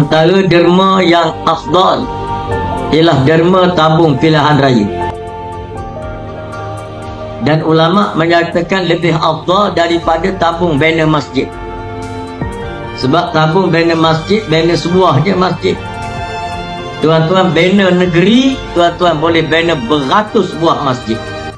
Antara derma yang afdal ialah derma tabung pilihan raya. Dan ulama menyatakan lebih afdal daripada tabung banner masjid. Sebab tabung banner masjid, banner sebuah je masjid. Tuan-tuan, banner negeri, tuan-tuan boleh banner beratus buah masjid.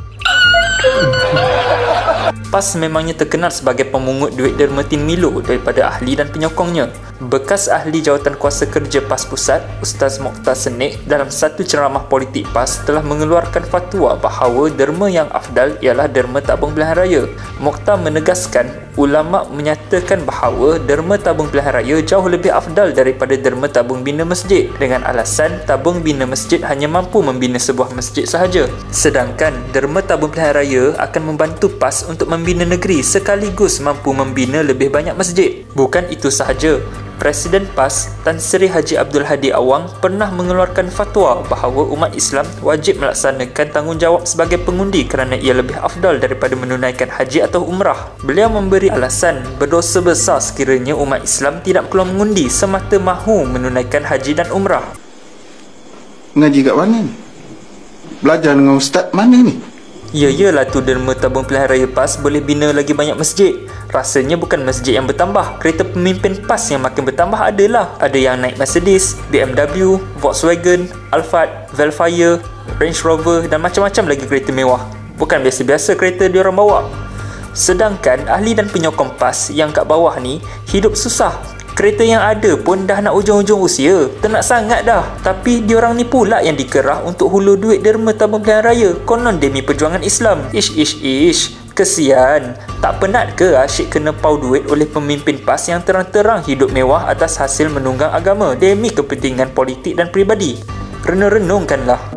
PAS memangnya terkenal sebagai pemungut duit derma Tin Milo daripada ahli dan penyokongnya. Bekas ahli jawatan kuasa kerja PAS Pusat, Ustaz Mokhtar Senik, dalam satu ceramah politik PAS telah mengeluarkan fatwa bahawa derma yang afdal ialah derma tabung pilihan raya. Mokhtar menegaskan ulama menyatakan bahawa derma tabung pilihan raya jauh lebih afdal daripada derma tabung bina masjid dengan alasan tabung bina masjid hanya mampu membina sebuah masjid sahaja. Sedangkan derma tabung pilihan raya akan membantu PAS untuk membina negeri sekaligus mampu membina lebih banyak masjid. Bukan itu sahaja, Presiden PAS Tan Sri Haji Abdul Hadi Awang pernah mengeluarkan fatwa bahawa umat Islam wajib melaksanakan tanggungjawab sebagai pengundi kerana ia lebih afdal daripada menunaikan haji atau umrah. Beliau memberi alasan berdosa besar sekiranya umat Islam tidak keluar mengundi semata mahu menunaikan haji dan umrah. Ngaji kat mana ni? Belajar dengan ustaz mana ni? Yalah tu derma tabung pilihan raya PAS boleh bina lagi banyak masjid. Rasanya bukan masjid yang bertambah, kereta pemimpin PAS yang makin bertambah adalah. Ada yang naik Mercedes, BMW, Volkswagen, Alphard, Velfire, Range Rover dan macam-macam lagi kereta mewah. Bukan biasa-biasa kereta diorang bawa. Sedangkan ahli dan penyokong PAS yang kat bawah ni hidup susah. Kereta yang ada pun dah nak ujung-ujung usia, ternak sangat dah. Tapi diorang ni pula yang dikerah untuk hulur duit derma tabung pilihan raya, konon demi perjuangan Islam. Ish, kesian. Tak penat ke asyik kena pau duit oleh pemimpin PAS yang terang-terang hidup mewah atas hasil menunggang agama demi kepentingan politik dan peribadi? Renung-renungkanlah.